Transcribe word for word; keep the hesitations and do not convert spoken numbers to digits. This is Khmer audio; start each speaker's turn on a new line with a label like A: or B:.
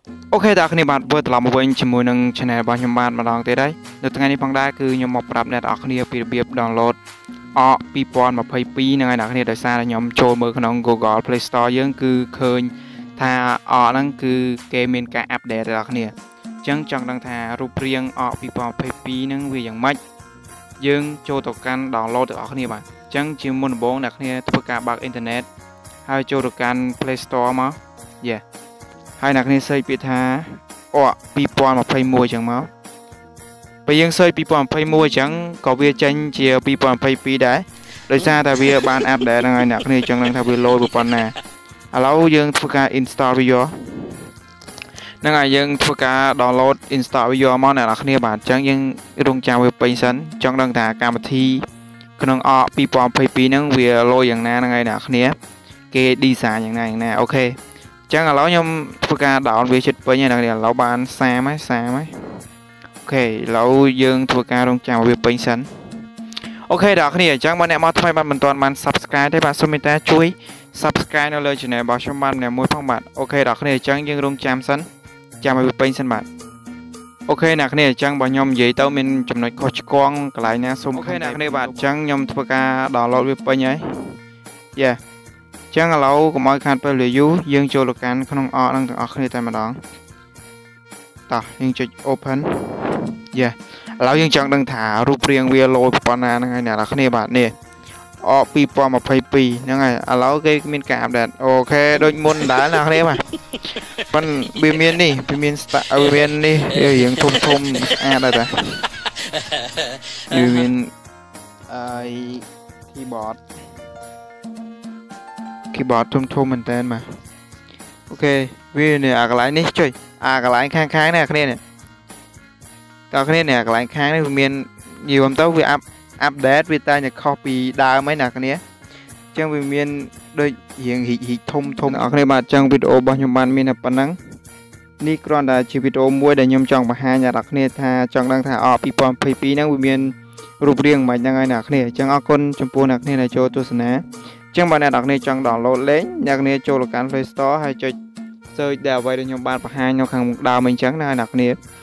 A: អូខេដល់គ្នាបាទធ្វើត្រឡប់មកវិញជាមួយនឹង channel របស់ខ្ញុំបាទម្ដងទៀតហើយនៅថ្ងៃនេះផងដែរគឺខ្ញុំមកប្រាប់អ្នកនរគ្នាពីរបៀប download អកtwo thousand twenty-two ហ្នឹងហើយអ្នកគ្នាដោយសារតែខ្ញុំចូលមើលក្នុង Google Play Store យើងគឺឃើញថាអកហ្នឹងគឺគេមានការ update ដល់គ្នាអញ្ចឹងចង់ដឹងថារូបរាងអកtwo thousand twenty-two ហ្នឹងវាយ៉ាងម៉េចយើងចូលទៅកាន់ download ទាំងអស់គ្នាបាទអញ្ចឹងជាមុនដំបូងអ្នកគ្នាធ្វើការបើកអ៊ីនធឺណិតហើយចូលទៅកាន់ Play Store មក Yeahហើយអ្នកគ្នាសេចពាក្យថាអកtwo thousand twenty-oneអញ្ចឹងមកពេលយើងសេចtwo thousand twenty-oneអញ្ចឹងក៏វាចេញជាtwo thousand twenty-twoដែរដោយសារតែវាបាន update ហ្នឹងហើយអ្នកគ្នាអញ្ចឹងនឹងថាវា load ប្រព័ន្ធណាឥឡូវយើងធ្វើការ install វាយកហ្នឹងហើយយើងធ្វើការ download install វាយកមកអ្នកនរគ្នាបាទអញ្ចឹងយើងរងចាំវាពេញសិនចង់ដឹងថាកម្មវិធីក្នុងអកtwo thousand twenty-twoហ្នឹងវា load យ៉ាងណាហ្នឹងហើយអ្នកគ្នាគេ design យ៉ាងណាយ៉ាងណាអូខេចឹងឥឡូវខ្ញុំធ្វើការ download វាចិត្តពេញហើយអ្នកឥឡូវបានសាមហើយសាមហើយអូខេឥឡូវយើងធ្វើការរងចាំវាពេញសិនអូខេដល់គ្នាអញ្ចឹងបើអ្នកមកថ្មីបាទមិនទាន់បាន subscribe ទេបាទសូមមេត្តាជួយ subscribe នៅលើ channel របស់ខ្ញុំបាទម្នាក់មួយផងបាទអូខេដល់គ្នាអញ្ចឹងយើងរងចាំសិនចាំឲ្យវាពេញសិនបាទអូខេអ្នកគ្នាអញ្ចឹងបើខ្ញុំនិយាយទៅមានចំណុចខុសឆ្គងកន្លែងណាសូមអូខេអ្នកគ្នាបាទអញ្ចឹងខ្ញុំធ្វើការ download វាពេញហើយ Yeahចឹងឥឡូវកុំឲ្យខាតពេលវេលាយូរយើងចូលទៅកាន់ក្នុងអកហ្នឹងទាំងអស់គ្នាតែម្ដងតោះយើងចុច open យ៉ាឥឡូវយើងចង់ដឹងថារូបរាងវា load ប៉ុណ្ណាហ្នឹងហើយអ្នកនរគ្នាបាទនេះអកtwo thousand twenty-twoហ្នឹងហើយឥឡូវគេមានការ update អូខេដូចមុនដែរអ្នកនរគ្នាបាទប៉ុន្តែវាមាននេះវាមានវាមាននេះរៀងធំធំស្អាតដែរតាវាមានអី keyboard keyboard ធំធំមែនតើបាទអូខេវានេះអាកន្លែងនេះចុយអាកន្លែងខាងខាងនេះអ្នកគ្នានេះតើគ្នានេះអាកន្លែងខាងនេះវាមាននិយាយទៅវា update វាតែខុសពីដើមហ្នឹងអ្នកគ្នាអញ្ចឹងវាមានដូចរៀងរីករីកធំធំអ្នកគ្នាបាទអញ្ចឹងវីដេអូរបស់ខ្ញុំបានមានតែប៉ុណ្ណឹងនេះគ្រាន់តែជាវីដេអូមួយដែលខ្ញុំចង់បង្ហាញដល់អ្នកគ្នាថាចង់ដឹងថាអtwo thousand twenty-twoហ្នឹងវាមានរូបរាងមិនហ្នឹងហើយអ្នកគ្នាអញ្ចឹងអរគុណចំពោះអ្នកគ្នាដែលចូលទស្សនាចឹងបើអ្នកនរគ្នាចង់ download លេងអ្នកគ្នាចូលទៅកាន់ Play Store ហើយចុច search ដែលអ្វីដែលខ្ញុំបានបង្ហាញនៅខាងមុខដើមអញ្ចឹងណាអ្នកគ្នា